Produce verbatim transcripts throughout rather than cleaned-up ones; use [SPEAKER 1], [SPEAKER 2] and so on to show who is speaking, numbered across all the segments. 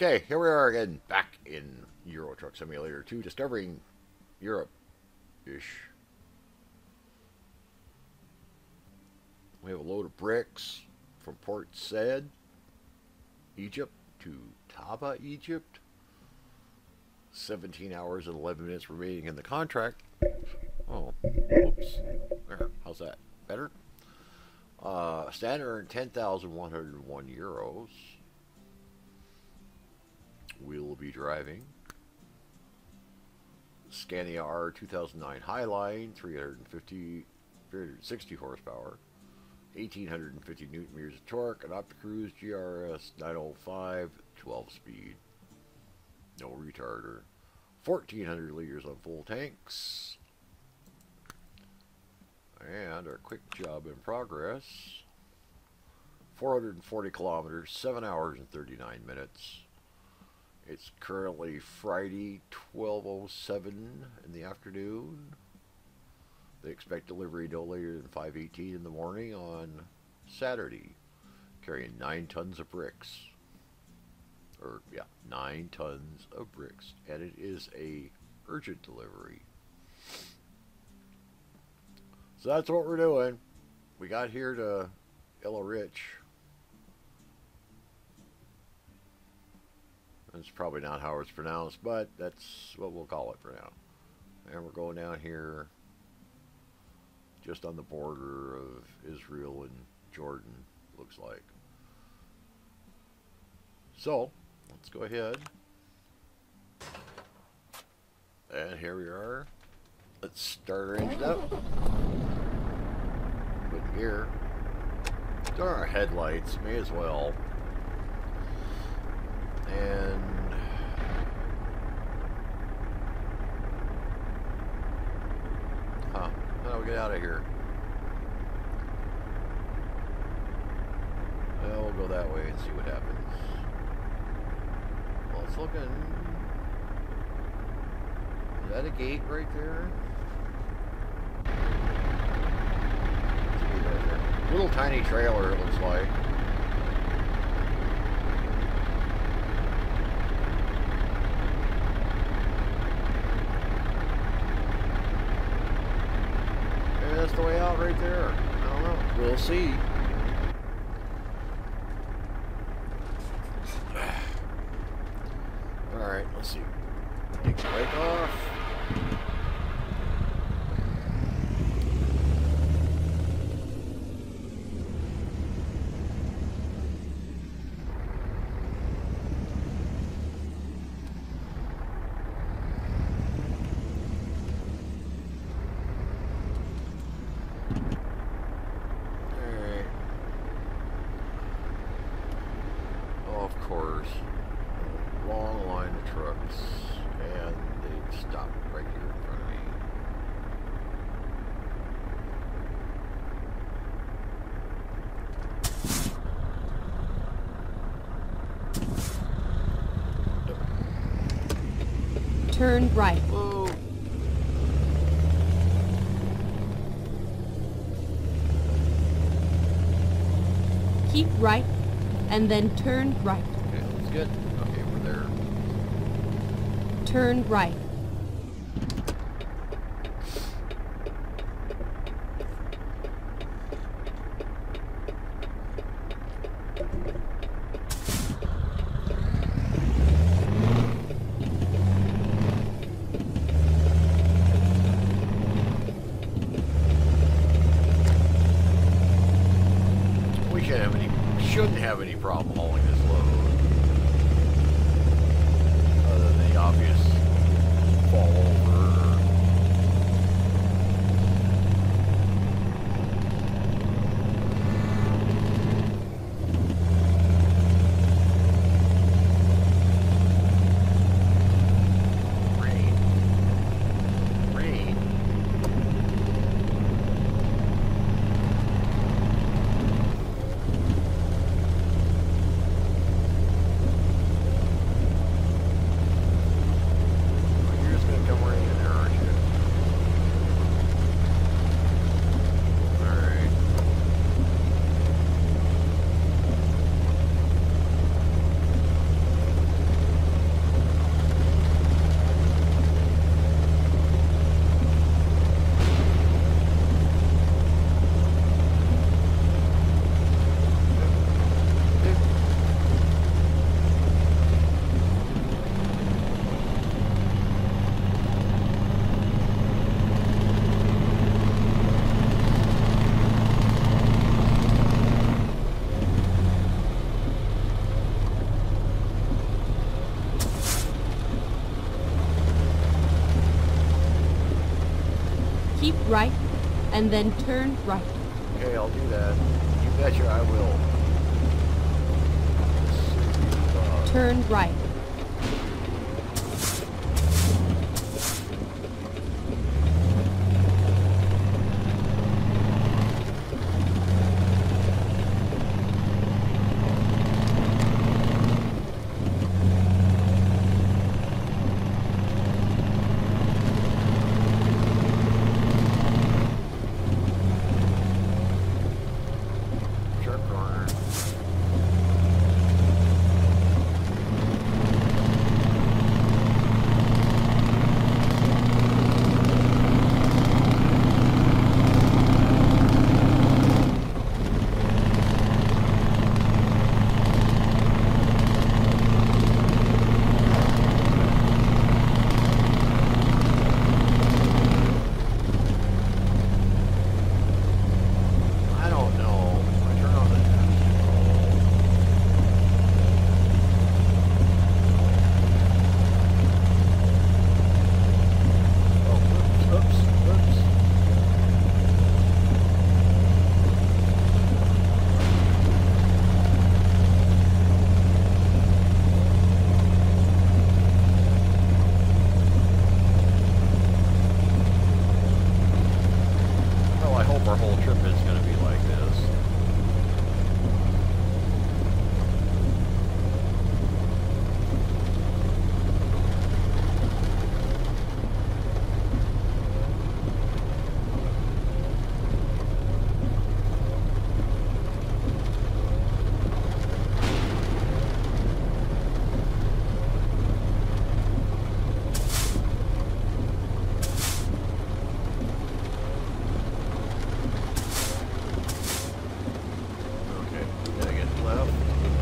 [SPEAKER 1] Okay, here we are again, back in Euro Truck Simulator two, discovering Europe-ish. We have a load of bricks from Port Said, Egypt, to Taba, Egypt. seventeen hours and eleven minutes remaining in the contract. Oh, oops. There, how's that? Better? Uh, standard earned ten thousand one hundred one euros. We'll be driving Scania R two thousand nine Highline, three hundred fifty, three hundred sixty horsepower, eighteen fifty newton meters of torque, an OptiCruise G R S nine oh five, twelve speed, no retarder, fourteen hundred liters on full tanks, and our quick job in progress, four hundred forty kilometers, seven hours and thirty-nine minutes. It's currently Friday, twelve oh seven in the afternoon. They expect delivery no later than five eighteen in the morning on Saturday, carrying nine tons of bricks. Or, yeah, nine tons of bricks. And it is a urgent delivery. So that's what we're doing. We got here to Ella Rich. That's probably not how it's pronounced, but that's what we'll call it for now. And we're going down here just on the border of Israel and Jordan, looks like. So, let's go ahead. And here we are. Let's start our engine up. Put the gear. There are our headlights, may as well. And huh, how do we get out of here? Well, we'll go that way and see what happens. Well, it's looking. Is that a gate right there? There's a gate right there. Little tiny trailer, it looks like. That's the way out right there. I don't know. We'll see. Alright, let's see. Take the brake off. Long line of trucks, and they stopped right here in front of me.
[SPEAKER 2] Turn right.
[SPEAKER 1] Whoa.
[SPEAKER 2] Keep right, and then turn right.
[SPEAKER 1] Okay, that's good. Okay, we're there.
[SPEAKER 2] Turn right.
[SPEAKER 1] We shouldn't have any, shouldn't have any problem hauling this load. Other than the obvious fall over. Rain. Rain. You're just gonna come rain.
[SPEAKER 2] right, and then turn right.
[SPEAKER 1] Okay, I'll do that. You betcha I will. Uh,
[SPEAKER 2] Turn right.
[SPEAKER 1] sharp corner. I don't know. I turn on the Oh, oops, oops, oops. Well, I hope our whole trip is going to be like this. Okay, gotta get left.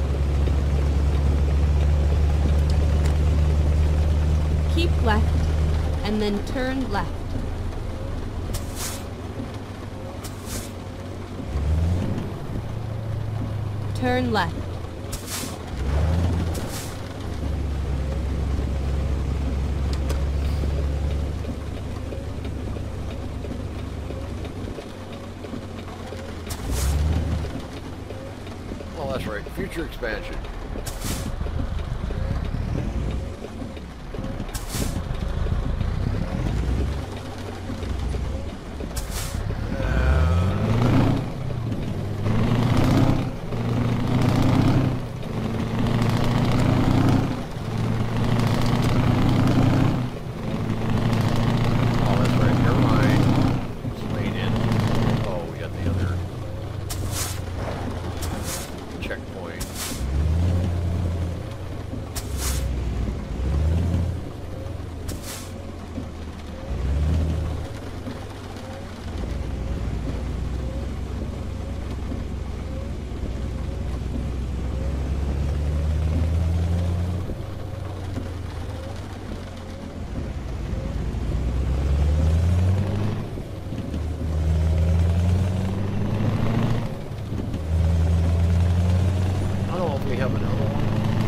[SPEAKER 2] Keep left, and then turn left. Turn left.
[SPEAKER 1] Well, that's right. Future expansion. Oh, that's right. Never mind. It's lane in. Oh, we got the other checkpoint. I don't know if we have another one.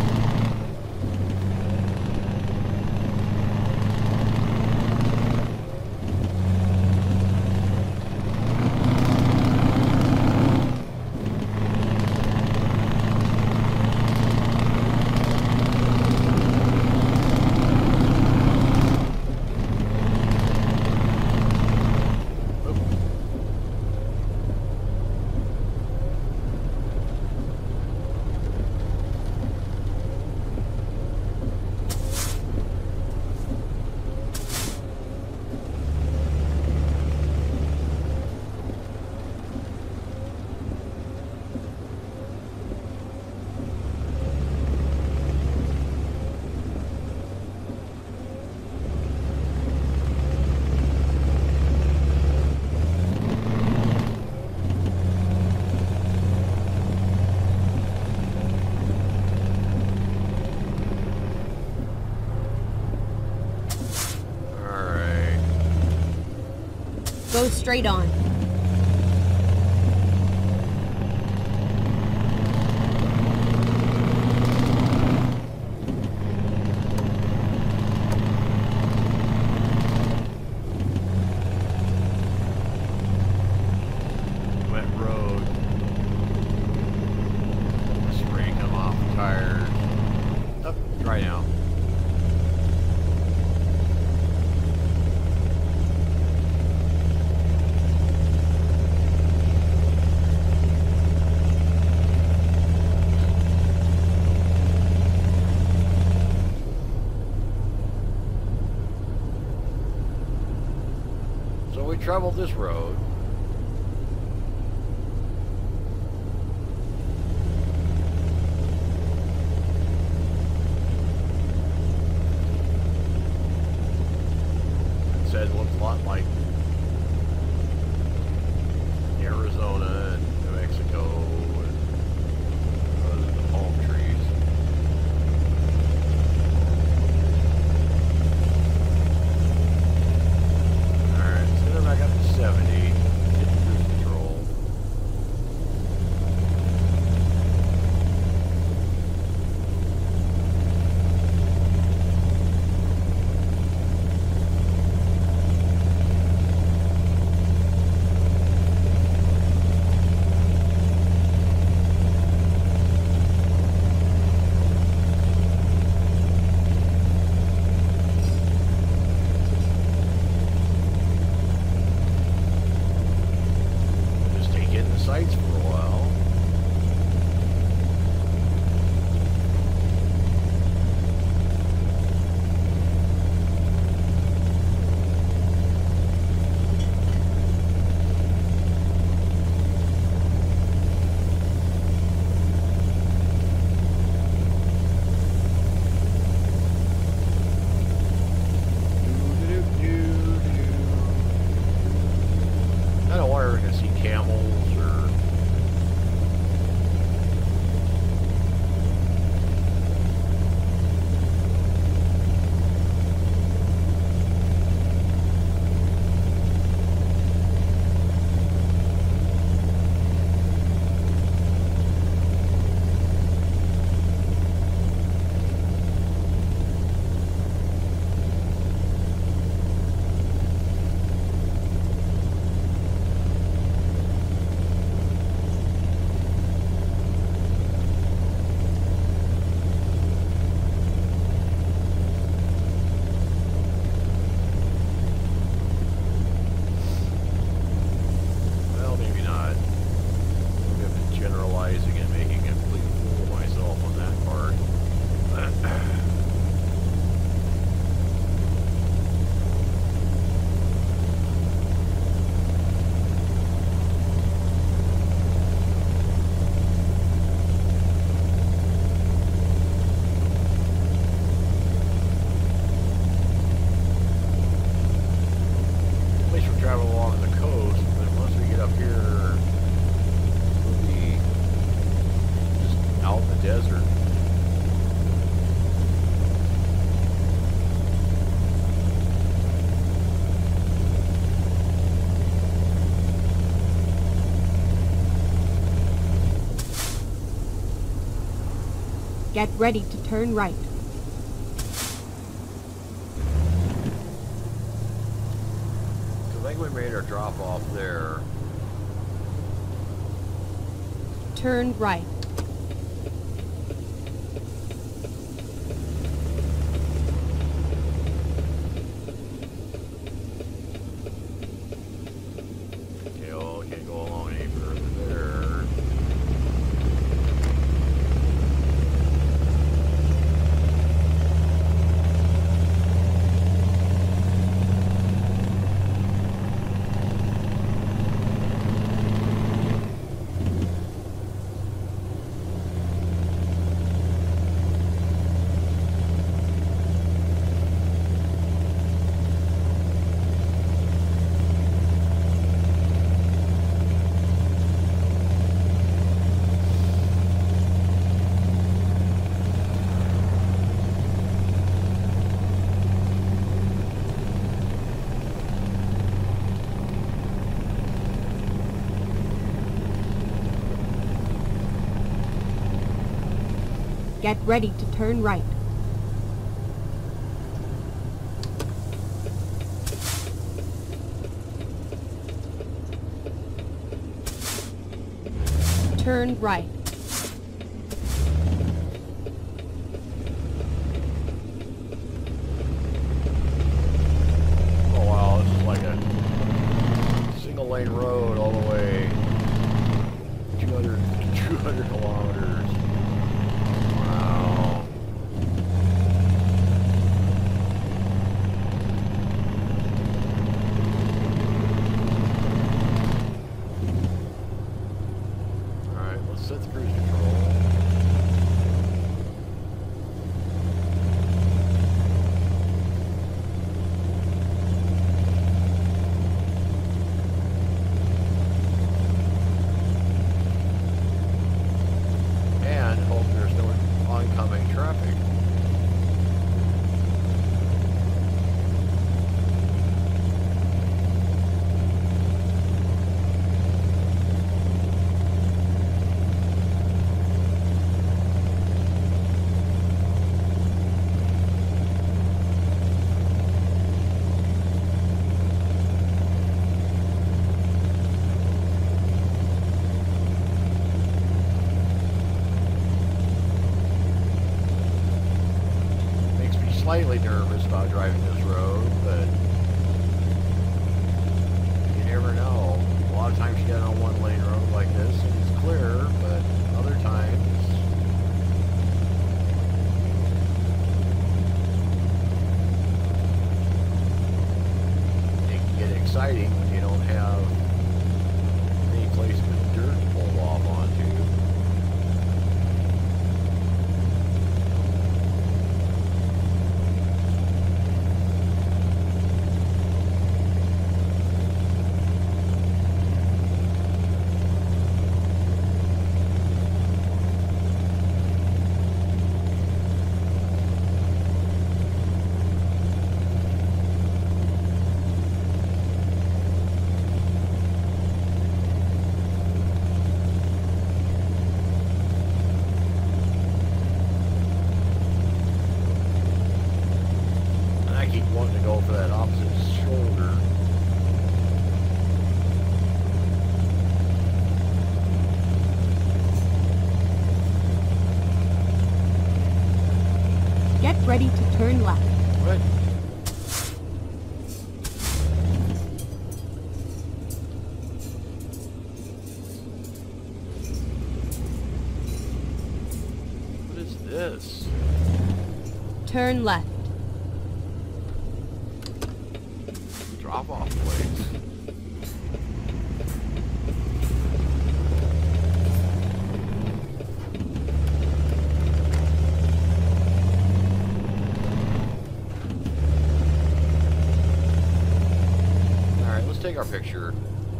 [SPEAKER 1] Oop. All right.
[SPEAKER 2] Go straight on.
[SPEAKER 1] traveled this road. It said it looks a lot like Arizona and New Mexico and uh, the palm trees. Alright, so then I got to seventy. Get to cruise control. Just take in the sights for a while. I don't wonder if we're gonna see camels or well, maybe not. Maybe I've been generalizing and making a complete fool of myself on that part. At least we're traveling along the coast, but once we get up here, we'll be just out in the desert.
[SPEAKER 2] Get ready to turn right.
[SPEAKER 1] So I think we made our drop off there.
[SPEAKER 2] Turn right.
[SPEAKER 1] Okay, well, can't go along any further there.
[SPEAKER 2] Get ready to turn right. Turn right.
[SPEAKER 1] Oh wow, this is like a single lane road all the way two hundred, two hundred kilometers. Wow. oncoming traffic. Slightly nervous about driving this road, but you never know. A lot of times you get on a one-lane road like this and it's clear, but other times it can get exciting when you don't have any place for dirt to pull off onto. Wanting to go for that opposite shoulder.
[SPEAKER 2] Get ready to turn left.
[SPEAKER 1] What? What is this?
[SPEAKER 2] Turn left.
[SPEAKER 1] Drop-off place. All right, let's take our picture.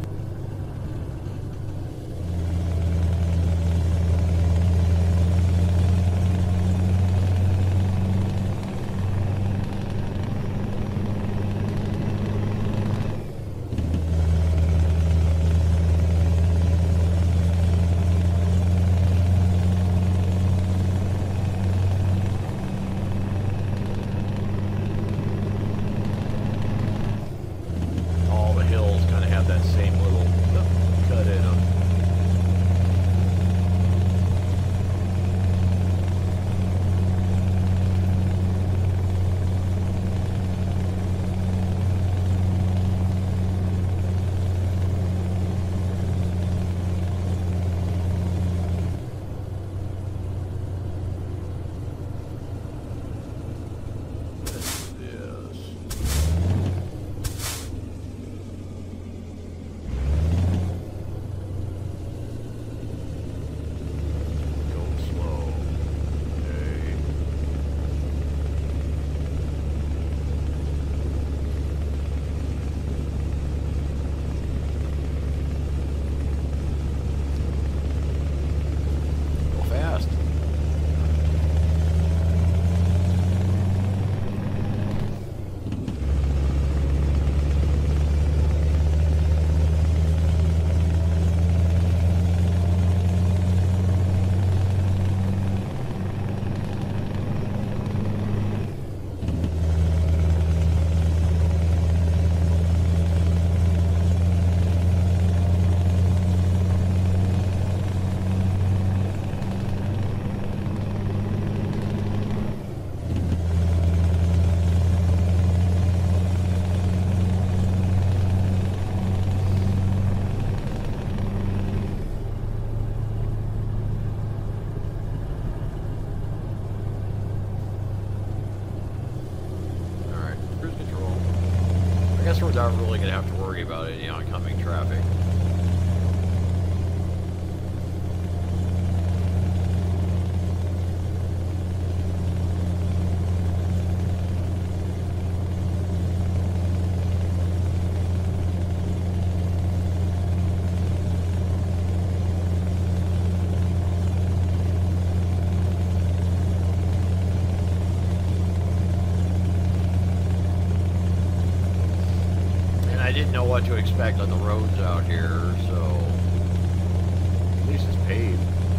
[SPEAKER 1] That same little cut in them. guess we're not really going to have to worry about any oncoming traffic. didn't know what to expect on the roads out here, so at least it's paved.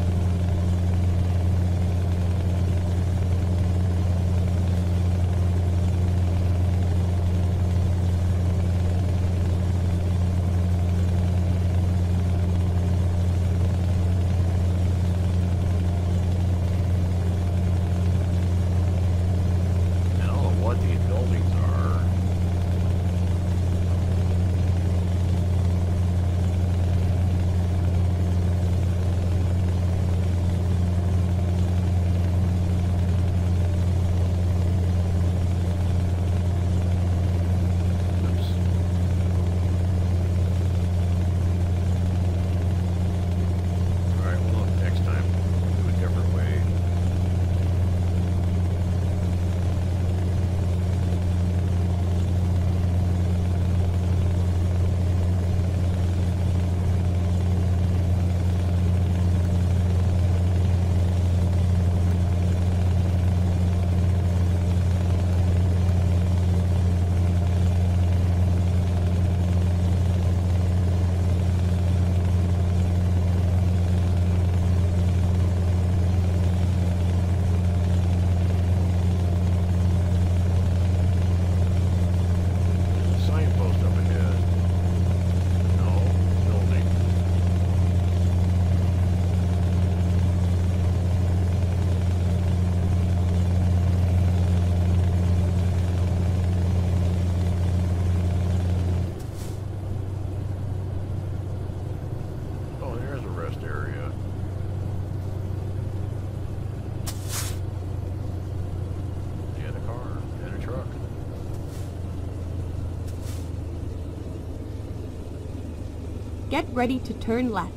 [SPEAKER 2] Get ready to turn left.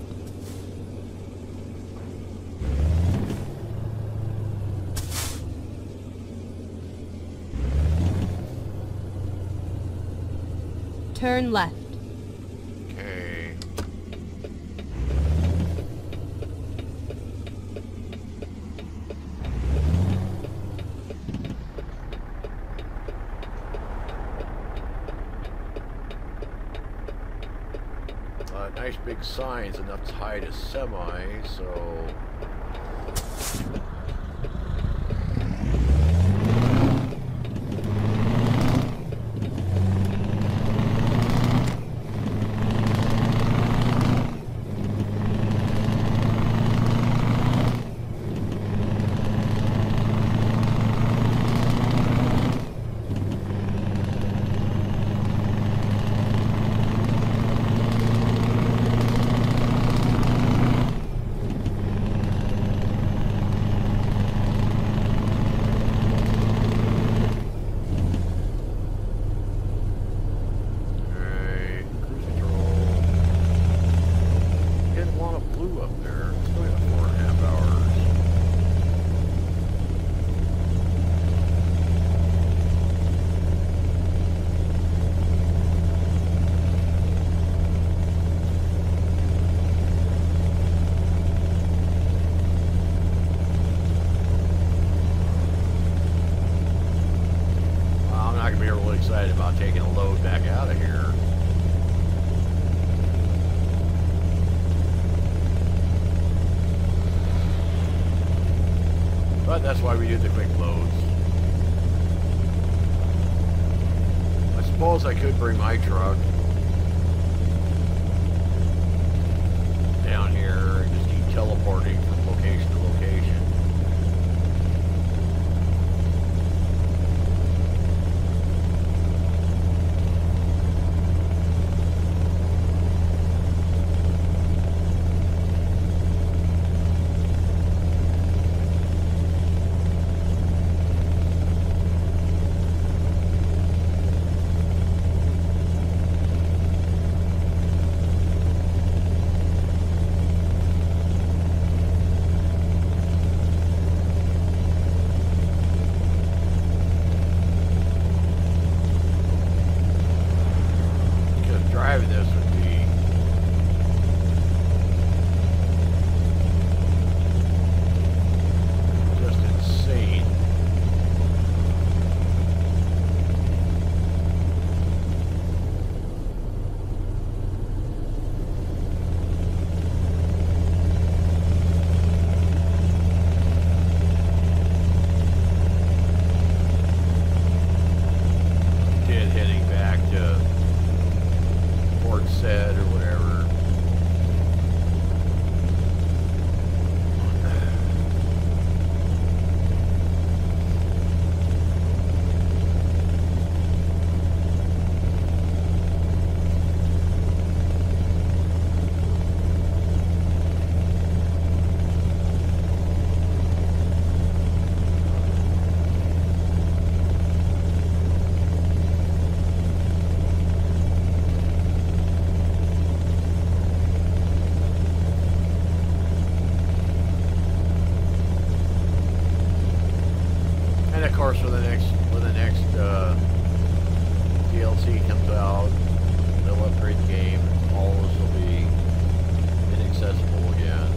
[SPEAKER 2] Turn left.
[SPEAKER 1] Okay. Uh, nice big signs, enough to hide a semi, so... excited about taking a load back out of here. But that's why we do the quick loads. I suppose I could bring my truck down here and just keep teleporting from location to location. of course, when the next when the next uh, D L C comes out, they'll upgrade the game. All of us will be inaccessible again.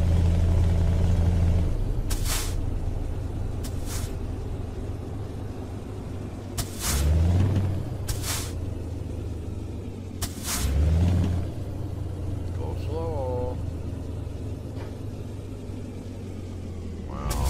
[SPEAKER 1] Go slow. Wow.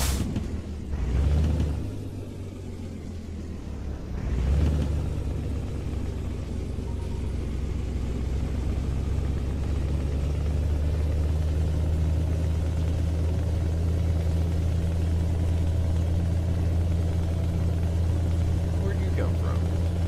[SPEAKER 1] Where'd you come from?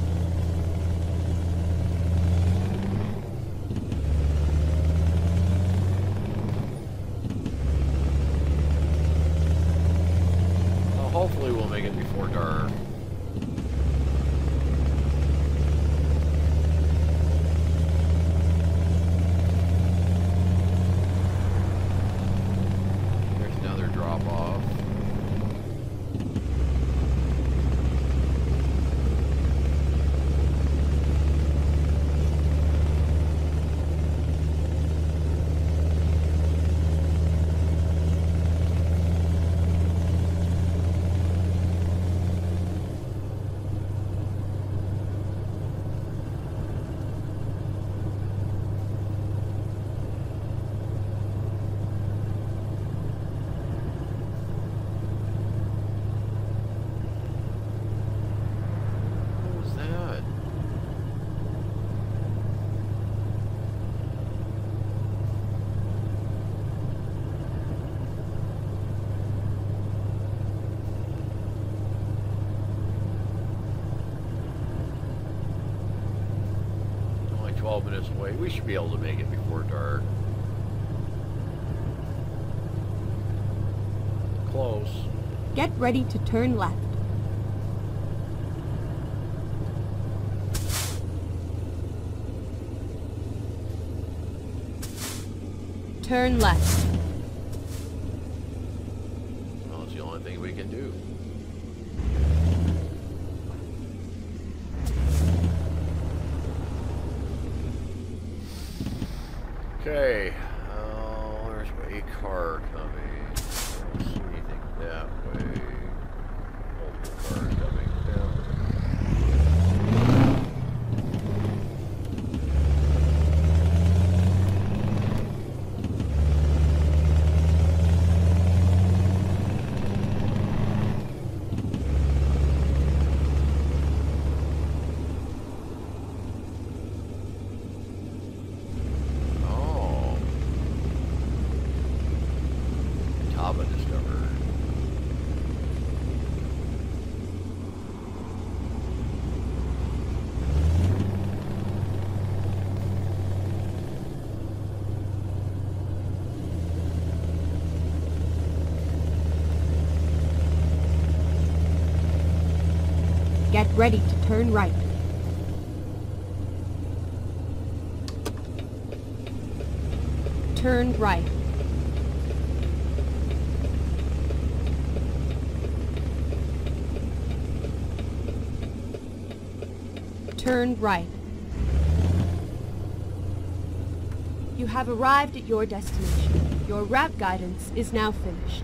[SPEAKER 1] Well, hopefully we'll make it before dark. There's another drop off. What was that? Only twelve minutes away. We should be able to make it before dark. Close.
[SPEAKER 2] Get ready to turn left. Turn left.
[SPEAKER 1] Well, it's the only thing we can do. Okay. Oh, there's a car coming. I don't see anything that way. Multiple cars coming down. Oh. Taba discovered.
[SPEAKER 2] Get ready to turn right. Turn right. Turn right. You have arrived at your destination. Your route guidance is now finished.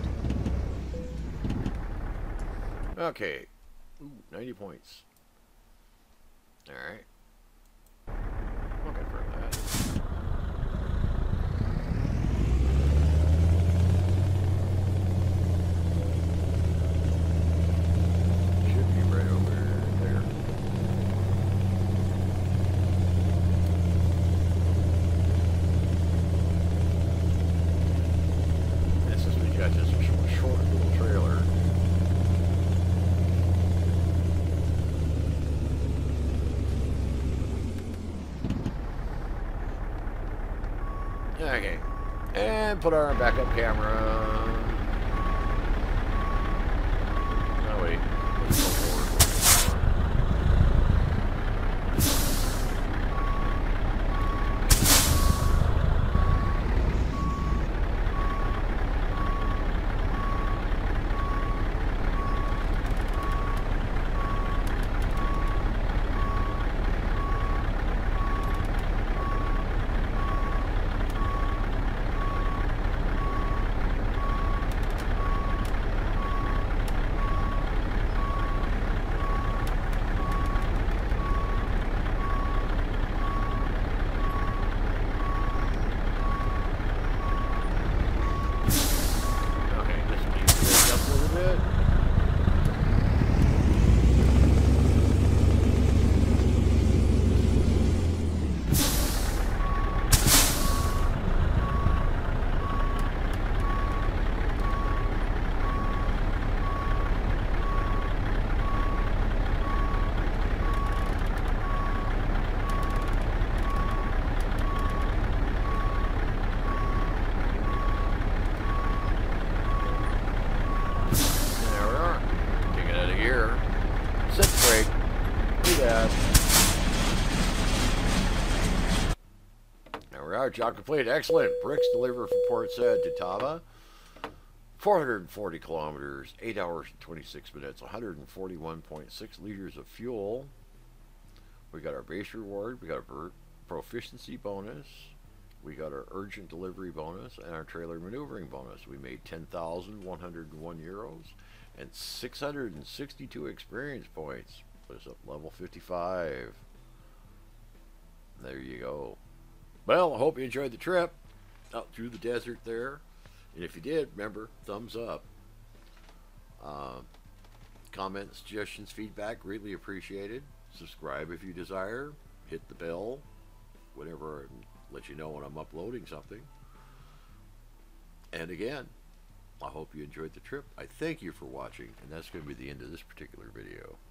[SPEAKER 1] Okay. Ooh, ninety points. Alright. I'll confirm that. Should be right over there. And since we got this sh- short little trailer, okay, and put our backup camera. Oh wait, let's go forward. said. There we are. Job complete. Excellent. Bricks delivered from Port Said to Taba. four hundred forty kilometers, eight hours and twenty-six minutes, one hundred forty-one point six liters of fuel. We got our base reward. We got our proficiency bonus. We got our urgent delivery bonus and our trailer maneuvering bonus. We made ten thousand one hundred one euros and six hundred sixty-two experience points. Put us up level fifty-five. There you go. Well, I hope you enjoyed the trip out through the desert there. And if you did, remember, thumbs up. Uh, comments, suggestions, feedback, greatly appreciated. Subscribe if you desire. Hit the bell, whatever, and let you know when I'm uploading something. And again, I hope you enjoyed the trip. I thank you for watching, and that's going to be the end of this particular video.